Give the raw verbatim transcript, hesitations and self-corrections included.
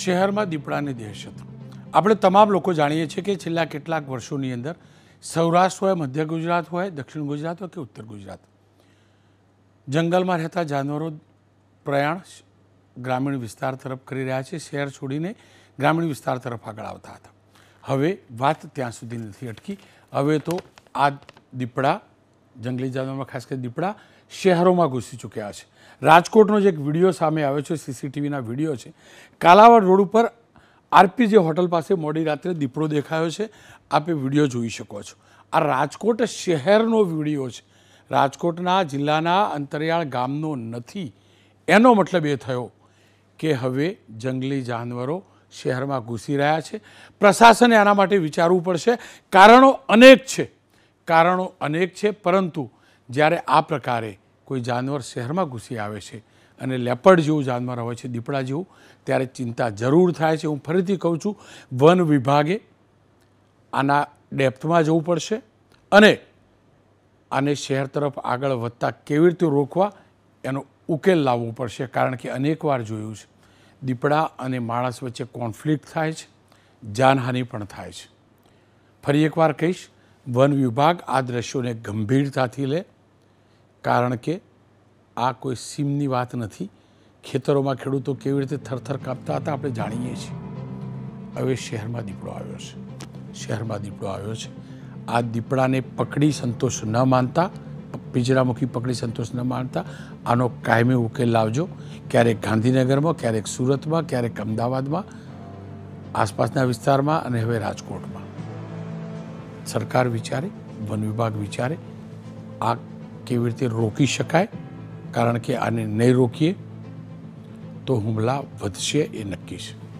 શહેરમાં દીપડાની દહેશત. આપણે તમામ લોકો જાણીએ છીએ કે છેલ્લા કેટલાક વર્ષોની અંદર સૌરાષ્ટ્ર હોય, મધ્ય ગુજરાત હોય, દક્ષિણ ગુજરાત હોય કે ઉત્તર ગુજરાત, જંગલમાં રહેતા જાનવરો પ્રયાણ ગ્રામીણ વિસ્તાર તરફ કરી રહ્યા છે. શહેર છોડીને ગ્રામીણ વિસ્તાર તરફ આગળ આવતા હતા. હવે વાત ત્યાં સુધી નથી અટકી. હવે તો આ દીપડા, જંગલી જાનવરમાં ખાસ કરી દીપડા શહેરોમાં ઘૂસી ચૂક્યા છે. રાજકોટનો જ એક વિડીયો સામે આવ્યો છે, સીસીટીવીના વિડીયો છે. કાલાવડ રોડ ઉપર આરપીજે હોટલ પાસે મોડી રાત્રે દીપડો દેખાયો છે. આપે વિડીયો જોઈ શકો છો. આ રાજકોટ શહેરનો વિડીયો છે, રાજકોટના જિલ્લાના અંતરિયાળ ગામનો નથી. એનો મતલબ એ થયો કે હવે જંગલી જાનવરો શહેરમાં ઘૂસી રહ્યા છે. પ્રશાસને આના માટે વિચારવું પડશે. કારણો અનેક છે, કારણો અનેક છે પરંતુ જ્યારે આ પ્રકારે કોઈ જાનવર શહેરમાં ઘૂસી આવે છે અને લેપર્ડ જેવું જાનવર હોય છે, દીપડા જેવું, ત્યારે ચિંતા જરૂર થાય છે. હું ફરીથી કહું છું, વન વિભાગે આના ડેપ્થમાં જવું પડશે અને આને શહેર તરફ આગળ વધતા કેવી રીતે રોકવા એનો ઉકેલ લાવવો પડશે. કારણ કે અનેકવાર જોયું છે, દીપડા અને માણસ વચ્ચે કોન્ફ્લિક્ટ થાય છે, જાનહાનિ પણ થાય છે. ફરી એકવાર કહીશ, વન વિભાગ આ દ્રશ્યોને ગંભીરતાથી લે. કારણ કે આ કોઈ સીમની વાત નથી. ખેતરોમાં ખેડૂતો કેવી રીતે થરથર કાપતા હતા આપણે જાણીએ છીએ. હવે શહેરમાં દીપડો આવ્યો છે, શહેરમાં દીપડો આવ્યો છે. આ દીપડાને પકડી સંતોષ ન માનતા, પિંજરામુખી પકડી સંતોષ ન માનતા આનો કાયમી ઉકેલ લાવજો. ક્યારેક ગાંધીનગરમાં, ક્યારેક સુરતમાં, ક્યારેક અમદાવાદમાં, આસપાસના વિસ્તારમાં અને હવે રાજકોટમાં. સરકાર વિચારે, વન વિભાગ વિચારે આ કેવી રીતે રોકી શકાય. કારણ કે આને નહીં રોકીએ તો હુમલા વધશે, એ નક્કી છે.